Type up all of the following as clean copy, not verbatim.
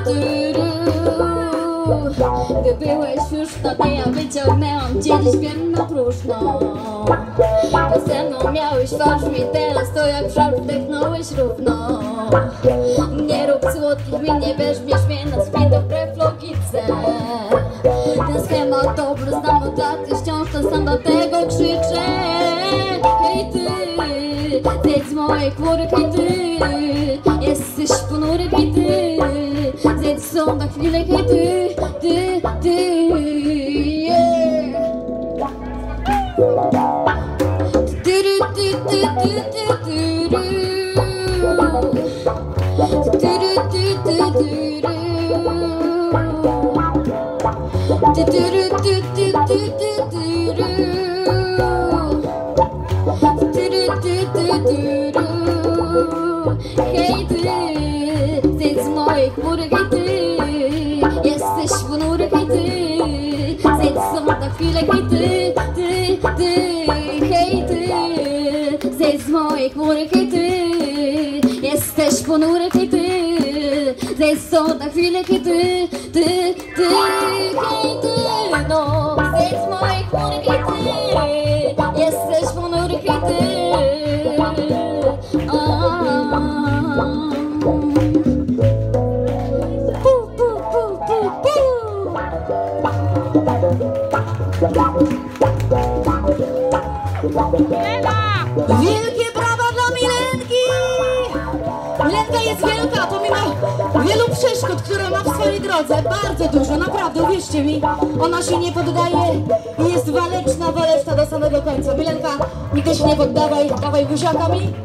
Gdy byłeś już na dnie, ja wyciągnęłam cię dziś wiem na próżno. Bo ze mną miałeś fałsz mi teraz, to jak w żal wdechnąłeś równo. Nie rób słodkich mi, nie weźmiesz mnie na swój dobre flogice. Ten schemat dobry znam od lat i wciąż ten sam dlatego krzyczę. Hej ty, zejdź z mojej chmury, hej ty. Jesteś ponury, hej ty. Zejdź stąd na chwilę, hej ty, yeah. Hej ty, zejdź z mojej chmury, hej ty. Jesteś ponury, hej ty. Zejdź stąd na chwilę, hej ty, hej ty. Zejdź z mojej chmury, hej ty. Jesteś ponury, hej ty. Zejdź stąd na chwilę, hej ty, hej ty. No, zejdź z mojej chmury, hej ty. Jesteś ponury, hej ty. Wielkie brawa dla Milenki! Milenka jest wielka, pomimo wielu przeszkód, które ma w swojej drodze. Bardzo dużo, naprawdę, uwierzcie mi. Ona się nie poddaje i jest waleczna do samego końca. Milenka, nigdy się nie poddawaj, dawaj buziakami.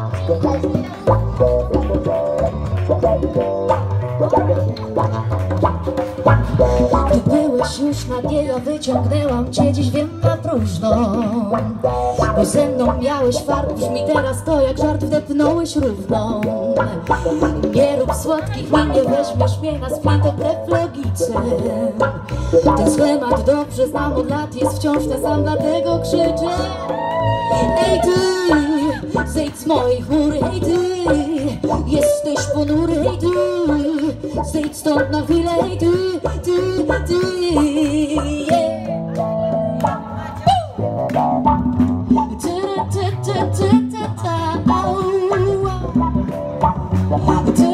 Gdy byłeś już na dnie, ja wyciągnęłam cię dziś wiem na próżno. Bo ze mną miałeś fart, brzmi teraz to jak żart, wdepnąłeś równo. Nie rób słodkich mi, nie weźmiesz mnie na swój dobre flogice. Ten schemat dobrze znam od lat, jest wciąż ten sam, dlatego krzyczę. Ej ty, zejdź z mojej chmury, hej ty. Jesteś ponury, hej ty. Zejdź stąd na chwilę, hej ty, yeah. Ta, ta, ta, ta, ta, ta, ta,